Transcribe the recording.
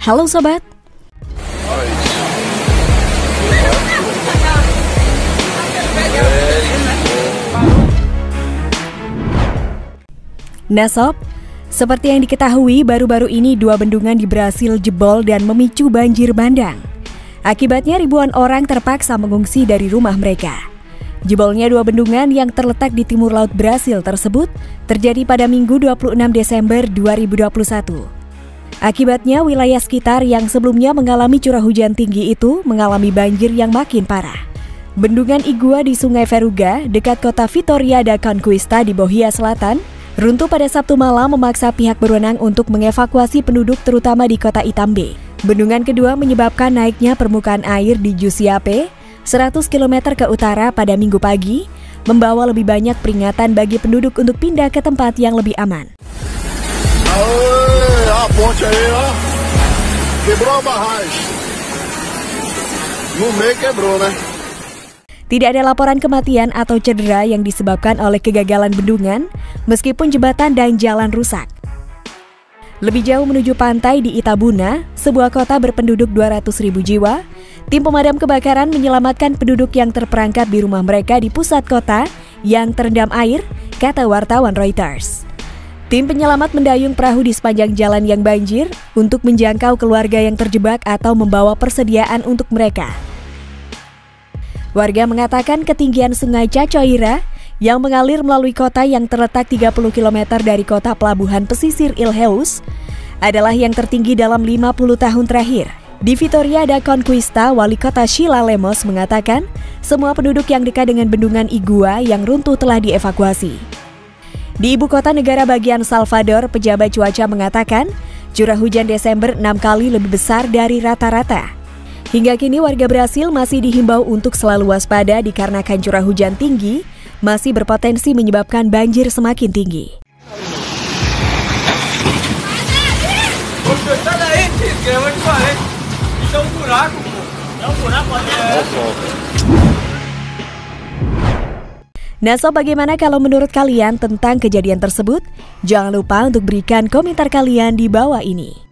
Halo Sobat. Nah Sob, seperti yang diketahui baru-baru ini 2 bendungan di Brasil jebol dan memicu banjir bandang. Akibatnya ribuan orang terpaksa mengungsi dari rumah mereka. Jebolnya 2 bendungan yang terletak di timur laut Brasil tersebut terjadi pada Minggu 26 Desember 2021. Akibatnya wilayah sekitar yang sebelumnya mengalami curah hujan tinggi itu mengalami banjir yang makin parah. Bendungan Igua di Sungai Veruga dekat kota Vitória da Conquista di Bahia Selatan runtuh pada Sabtu malam memaksa pihak berwenang untuk mengevakuasi penduduk terutama di kota Itambe. Bendungan kedua menyebabkan naiknya permukaan air di Jusiape, 100 km ke utara pada Minggu pagi, membawa lebih banyak peringatan bagi penduduk untuk pindah ke tempat yang lebih aman. A ponte aí, ó. Quebrou a barragem. No meio quebrou, né? Tidak ada laporan kematian atau cedera yang disebabkan oleh kegagalan bendungan, meskipun jembatan dan jalan rusak. Lebih jauh menuju pantai di Itabuna, sebuah kota berpenduduk 200.000 jiwa, tim pemadam kebakaran menyelamatkan penduduk yang terperangkap di rumah mereka di pusat kota yang terendam air, kata wartawan Reuters. Tim penyelamat mendayung perahu di sepanjang jalan yang banjir untuk menjangkau keluarga yang terjebak atau membawa persediaan untuk mereka. Warga mengatakan ketinggian sungai Cachoeira yang mengalir melalui kota yang terletak 30 km dari kota pelabuhan pesisir Ilhéus adalah yang tertinggi dalam 50 tahun terakhir. Di Vitória da Conquista, wali kota Sheila Lemos mengatakan semua penduduk yang dekat dengan bendungan Igua yang runtuh telah dievakuasi. Di ibu kota negara bagian Salvador, pejabat cuaca mengatakan curah hujan Desember 6 kali lebih besar dari rata-rata. Hingga kini warga Brasil masih dihimbau untuk selalu waspada dikarenakan curah hujan tinggi masih berpotensi menyebabkan banjir semakin tinggi. Nah Sob, bagaimana kalau menurut kalian tentang kejadian tersebut? Jangan lupa untuk berikan komentar kalian di bawah ini.